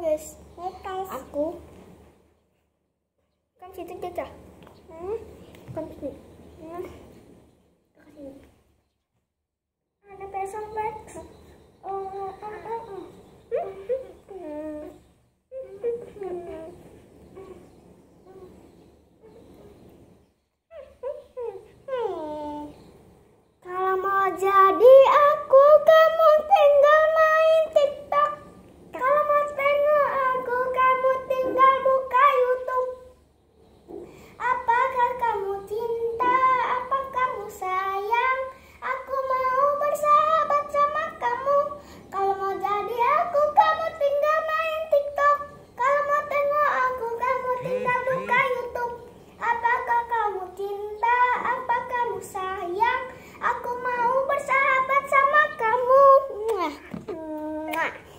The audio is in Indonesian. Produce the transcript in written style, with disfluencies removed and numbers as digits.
guys. Aku kan situ Caca. Kan sini. Kasih. Ada pesong Max. Kalau mau jadi aku, kamu tinggal main TikTok. Kalau mau tengok aku, kamu tinggal buka YouTube. Apakah kamu cinta? Apa kamu sayang? Aku mau bersahabat sama kamu. Kalau mau jadi aku, kamu tinggal main TikTok. Kalau mau tengok aku, kamu tinggal buka YouTube. Apakah kamu cinta? Apa kamu sayang? Aku mau bersahabat sama kamu. Mwah.